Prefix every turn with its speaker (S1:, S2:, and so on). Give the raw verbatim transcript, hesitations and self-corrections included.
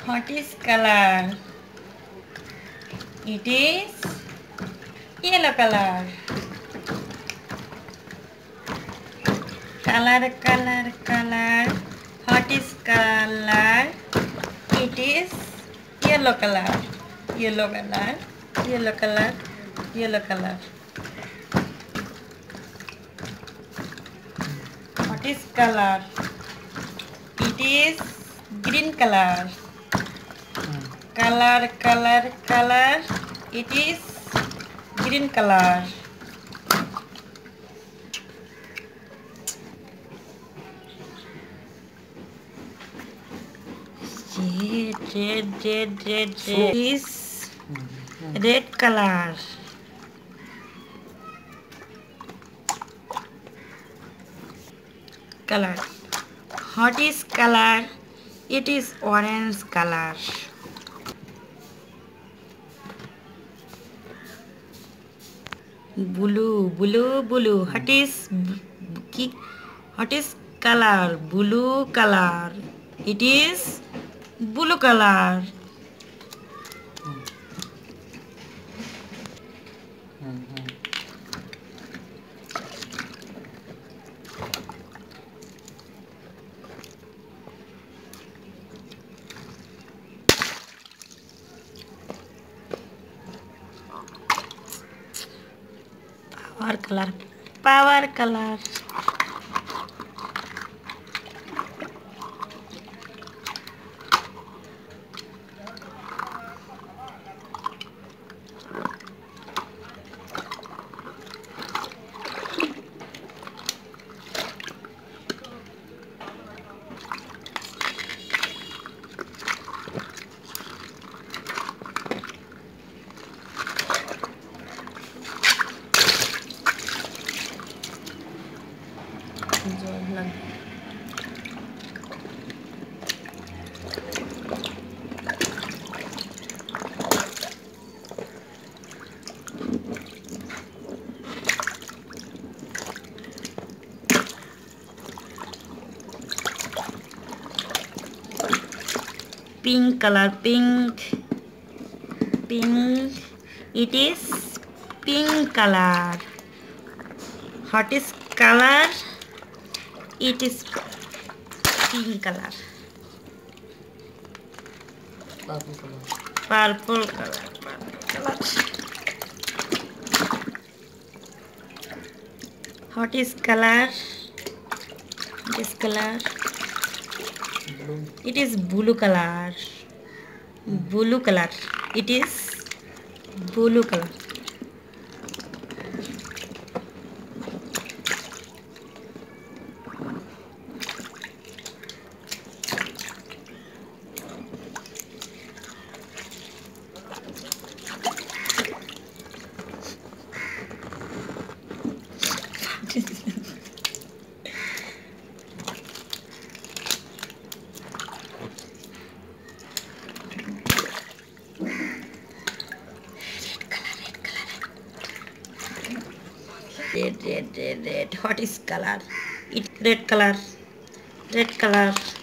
S1: What is color? It is yellow color. Color, color, color. What is color? It is yellow color. Yellow color. Yellow color. Yellow color. What is color? It is green color. Color, color, color. It is green color. Red, red, red, red, red. Is red color. Color. What is color? It is orange color. Blue, blue, blue. What is what is color? Blue color. It is blue color. Power color. Power color. Pink color. Pink. Pink. It is pink color. What is color? It is pink color. Purple color. Purple color. Purple color. What is color? What is color? Blue. It is blue color. Blue color. It is blue color. Red, red, red, red. What is color? It red color. Red color.